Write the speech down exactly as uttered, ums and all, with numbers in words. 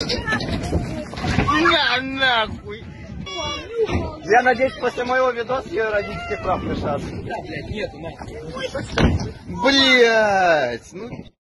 На, нахуй! Я надеюсь, после моего видоса ее родительских прав лишатся. Да, блядь, нету, нахуй. Блядь, ну...